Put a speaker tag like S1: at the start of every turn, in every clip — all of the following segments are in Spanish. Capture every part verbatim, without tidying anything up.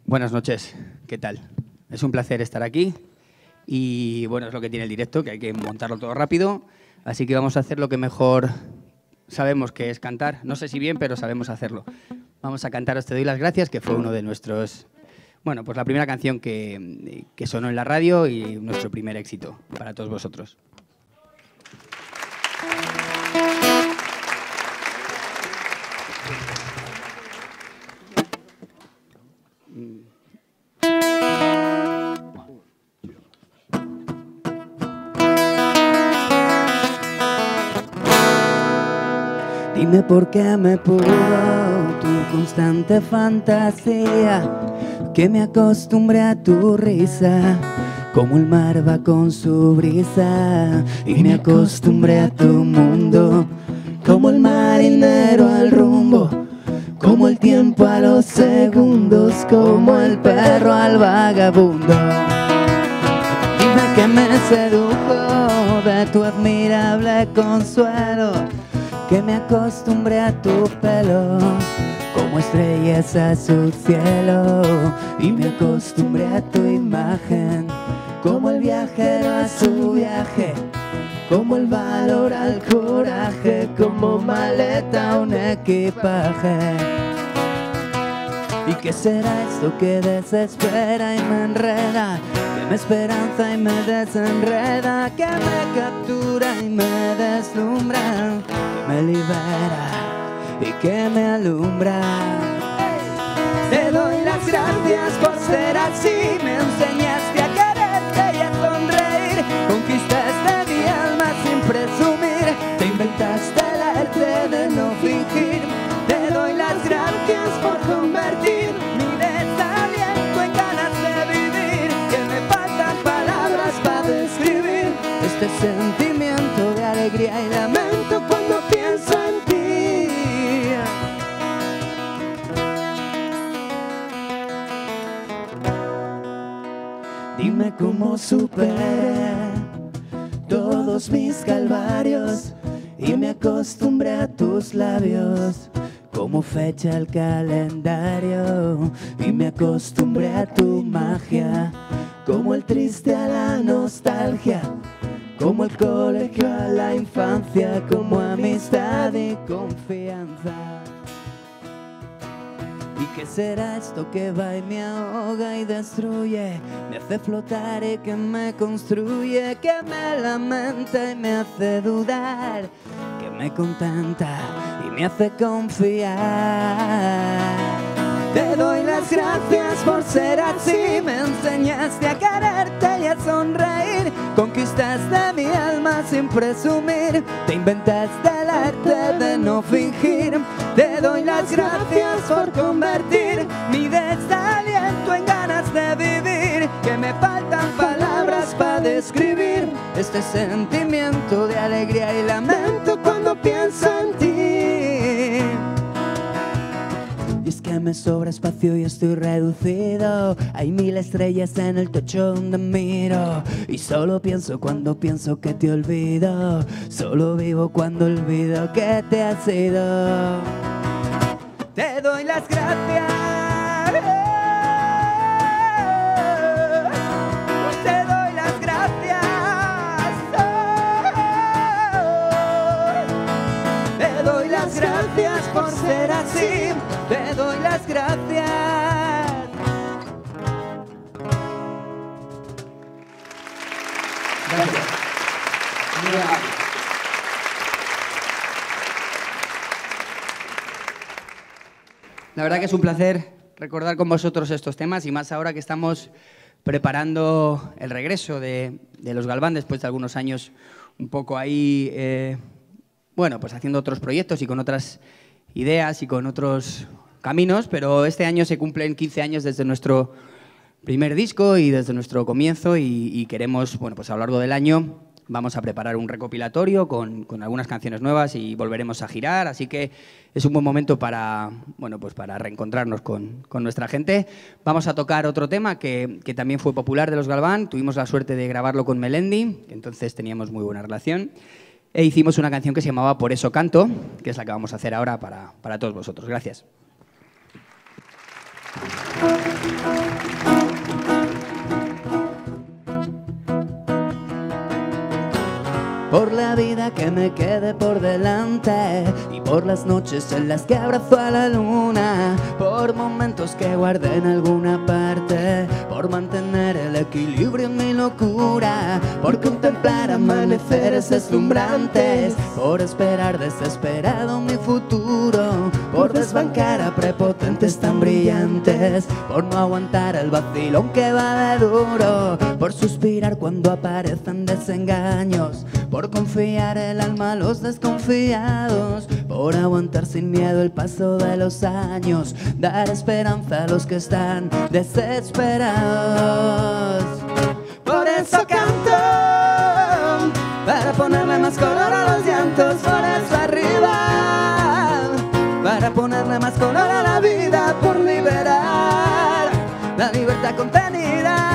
S1: Buenas noches, ¿qué tal? Es un placer estar aquí y bueno, es lo que tiene el directo, que hay que montarlo todo rápido, así que vamos a hacer lo que mejor sabemos, que es cantar. No sé si bien, pero sabemos hacerlo. Vamos a cantaros Te doy las gracias, que fue uno de nuestros... Bueno, pues la primera canción que, que sonó en la radio y nuestro primer éxito para todos vosotros. Dime por qué me pudo tu constante fantasía, que me acostumbré a tu risa, como el mar va con su brisa, y me acostumbré a tu mundo, como el marinero al rumbo, como el tiempo a los segundos, como el perro al vagabundo. Dime que me sedujo de tu admirable consuelo, que me acostumbré a tu pelo, como estrellas a su cielo, y me acostumbré a tu imagen, como el viajero a su viaje, como el valor al coraje, como maleta a un equipaje. ¿Y qué será esto que desespera y me enreda, que me esperanza y me desenreda, que me captura y me deslumbra, que me libera y que me alumbra? Te doy las gracias por ser así, me enseñaste a quererte y a sonreír, conquistaste mi alma sin presumir, te inventaste el arte de no fingir. Te doy las gracias por convertir mi desaliento en ganas de vivir, que me faltan palabras para describir este sentimiento de alegría y lamento cuando pienso en ti. Dime cómo superé todos mis calvarios y me acostumbré a tus labios, como fecha el calendario, y me acostumbré a tu magia, como el triste a la nostalgia, como el colegio a la infancia, como amistad y confianza. ¿Y qué será esto que va y me ahoga y destruye, me hace flotar y que me construye, que me lamenta y me hace dudar, que me contenta y me hace confiar? Te doy las gracias por ser así, me enseñaste a quererte y a sonreír, conquistaste mi alma sin presumir, te inventaste el arte de no fingir. Te doy las gracias por convertir mi desaliento en ganas de vivir, que me faltan palabras para describir este sentimiento de alegría y lamento cuando pienso en ti. Y es que me sobra espacio y estoy reducido, hay mil estrellas en el techo donde miro, y solo pienso cuando pienso que te olvido, solo vivo cuando olvido que te has ido. Te doy las gracias, te doy las gracias, te doy las gracias por ser así, te doy las gracias. Gracias. La verdad que es un placer recordar con vosotros estos temas, y más ahora que estamos preparando el regreso de, de los Galván después de algunos años un poco ahí, eh, bueno, pues haciendo otros proyectos y con otras ideas y con otros caminos, pero este año se cumplen quince años desde nuestro primer disco y desde nuestro comienzo, y, y queremos, bueno, pues a lo largo del año vamos a preparar un recopilatorio con, con algunas canciones nuevas y volveremos a girar, así que es un buen momento para, bueno, pues para reencontrarnos con, con nuestra gente. Vamos a tocar otro tema que, que también fue popular de los Galván, tuvimos la suerte de grabarlo con Melendi, que entonces teníamos muy buena relación, e hicimos una canción que se llamaba Por eso canto, que es la que vamos a hacer ahora para, para todos vosotros. Gracias. por la vida que me quede por delante y por las noches en las que abrazo a la luna, por momentos que guardé en alguna parte, por mantener el equilibrio en mi locura, por contemplar amaneceres deslumbrantes, por esperar desesperado mi futuro, por desbancar a prepotentes tan brillantes, por no aguantar el vacilón que va de duro, por suspirar cuando aparecen desengaños, por confiar el alma a los desconfiados, por aguantar sin miedo el paso de los años, dar esperanza a los que están desesperados. Por eso canto, para ponerle más color a los llantos, por eso arriba, para ponerle más color a la vida, por liberar la libertad contenida.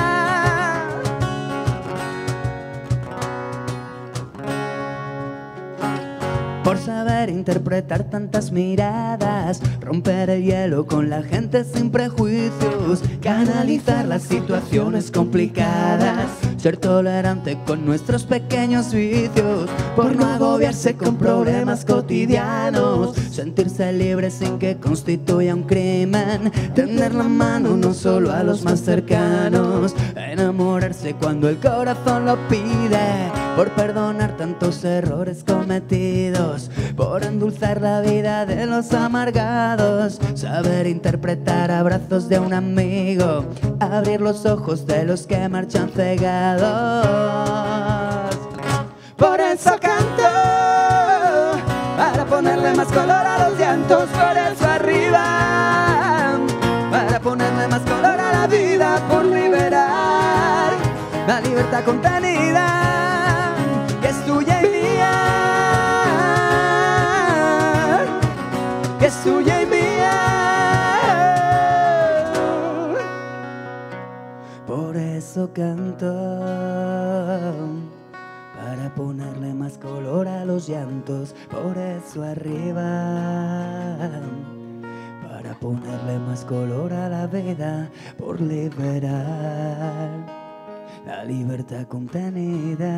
S1: Por saber interpretar tantas miradas, romper el hielo con la gente sin prejuicios, canalizar las situaciones complicadas, ser tolerante con nuestros pequeños vicios, por no agobiarse con problemas cotidianos, sentirse libre sin que constituya un crimen, tender la mano no solo a los más cercanos, enamorarse cuando el corazón lo pide, por perdonar tantos errores cometidos, por endulzar la vida de los amargados, saber interpretar abrazos de un amigo, abrir los ojos de los que marchan cegados. Por eso canto, para ponerle más color a los llantos, por eso arriba, para ponerle más color a la vida, por liberar la libertad contenida, que es tuya y mía, que es tuya y mía. Por eso canto, para ponerle más color a los llantos, por eso arriba, para ponerle más color a la vida, por liberar la libertad contenida.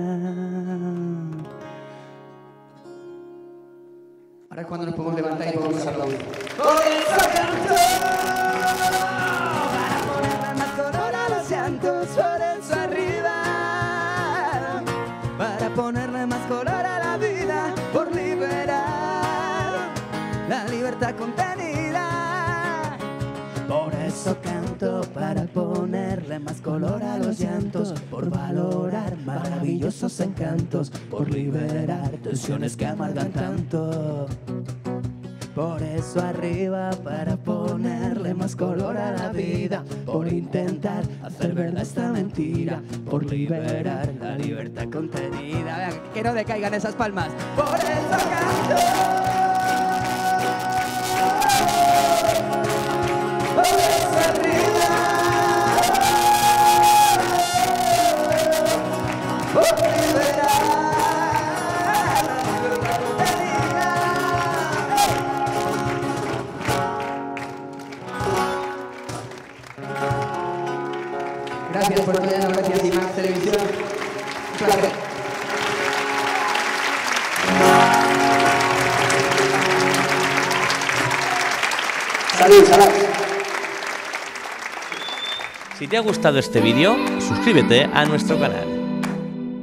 S1: Ahora es cuando nos podemos levantar y podemos aplaudir. Por eso canto, para ponerle más color a los llantos, por eso arriba, para ponerle más color a la vida, por liberar la libertad contenida. Por eso canto, para ponerle más color a los llantos, por valorar maravillosos encantos, por liberar tensiones que amargan tanto. Por eso arriba, para ponerle más color a la vida, por intentar hacer verdad esta mentira, por liberar la libertad contenida. Vean, que no decaigan esas palmas. Por eso canto, por eso arriba, por liberar la libertad contenida. Gracias por todo, gracias IMAX Televisión. Un placer. Salud, salud.
S2: Si te ha gustado este vídeo, suscríbete a nuestro canal.